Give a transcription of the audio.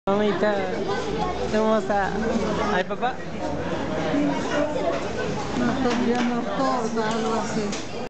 Mamita hermosa. Ay, papá. No, tendríamos torta, algo así.